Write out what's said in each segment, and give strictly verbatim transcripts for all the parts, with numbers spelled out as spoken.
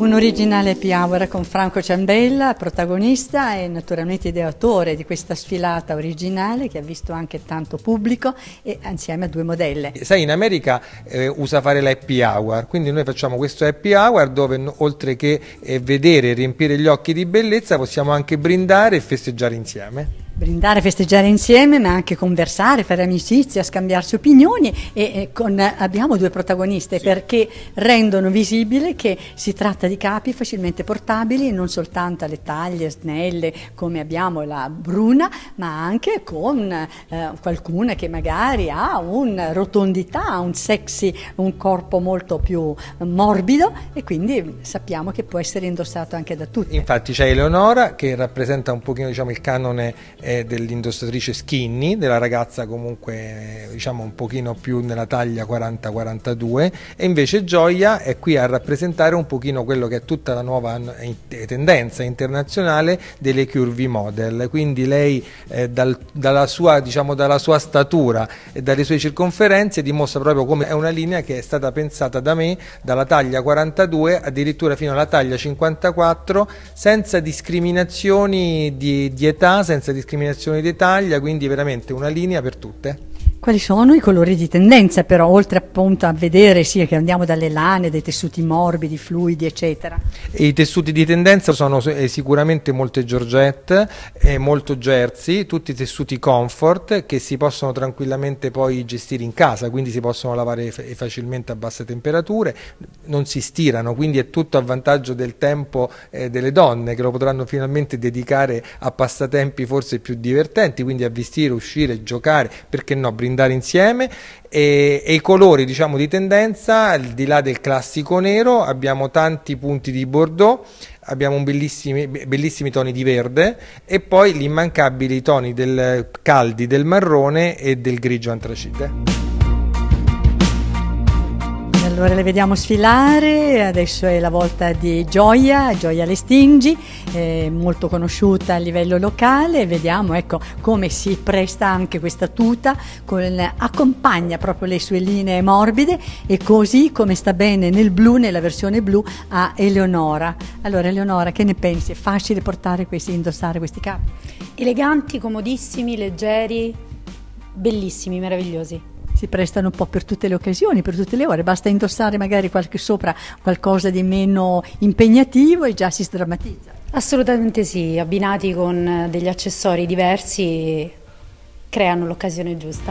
Un originale happy hour con Franco Ciambella, protagonista e naturalmente ideatore di questa sfilata originale che ha visto anche tanto pubblico e insieme a due modelle. Sai, in America eh, usa fare l'happy hour, quindi noi facciamo questo happy hour dove no, oltre che eh, vedere e riempire gli occhi di bellezza possiamo anche brindare e festeggiare insieme. Brindare, festeggiare insieme, ma anche conversare, fare amicizia, scambiarsi opinioni e, e con, abbiamo due protagoniste, sì, perché rendono visibile che si tratta di capi facilmente portabili, non soltanto alle taglie snelle come abbiamo la Bruna, ma anche con eh, qualcuna che magari ha una rotondità, un sexy, un corpo molto più morbido e quindi sappiamo che può essere indossato anche da tutti. Infatti c'è Eleonora che rappresenta un pochino, diciamo, il canone dell'indossatrice skinny, della ragazza comunque diciamo un pochino più nella taglia quaranta quarantadue, e invece Gioia è qui a rappresentare un pochino quello che è tutta la nuova tendenza internazionale delle curvy model, quindi lei eh, dal, dalla, sua, diciamo, dalla sua statura e dalle sue circonferenze dimostra proprio come è una linea che è stata pensata da me dalla taglia quarantadue addirittura fino alla taglia cinquantaquattro, senza discriminazioni di, di età, senza discriminazioni di taglia, quindi veramente una linea per tutte. Quali sono i colori di tendenza però, oltre appunto a vedere sì, che andiamo dalle lane, dai tessuti morbidi, fluidi eccetera? E i tessuti di tendenza sono eh, sicuramente molte georgette, eh, molto jersey, tutti tessuti comfort che si possono tranquillamente poi gestire in casa, quindi si possono lavare facilmente a basse temperature, non si stirano, quindi è tutto a vantaggio del tempo eh, delle donne che lo potranno finalmente dedicare a passatempi forse più divertenti, quindi a vestire, uscire, giocare, perché no, brindare insieme. E, e i colori, diciamo, di tendenza, al di là del classico nero, abbiamo tanti punti di bordeaux, abbiamo un bellissimi, bellissimi toni di verde e poi gli immancabili toni del, caldi del marrone e del grigio antracite. Allora le vediamo sfilare, adesso è la volta di Gioia, Gioia Lestingi, eh, molto conosciuta a livello locale, vediamo ecco come si presta anche questa tuta, con, accompagna proprio le sue linee morbide e così come sta bene nel blu, nella versione blu, a Eleonora. Allora Eleonora, che ne pensi? È facile portare questi, indossare questi capi? Eleganti, comodissimi, leggeri, bellissimi, meravigliosi. Si prestano un po' per tutte le occasioni, per tutte le ore, basta indossare magari qualche sopra qualcosa di meno impegnativo e già si sdrammatizza. Assolutamente sì, abbinati con degli accessori diversi creano l'occasione giusta.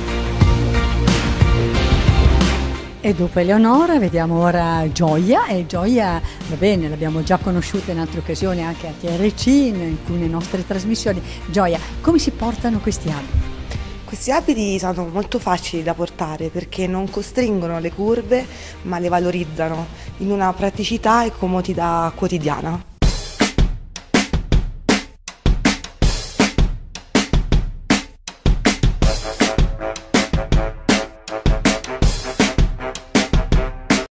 E dopo Eleonora vediamo ora Gioia, e Gioia, va bene, l'abbiamo già conosciuta in altre occasioni anche a T R C, in alcune nostre trasmissioni. Gioia, come si portano questi abiti? Questi abiti sono molto facili da portare perché non costringono le curve ma le valorizzano in una praticità e comodità quotidiana.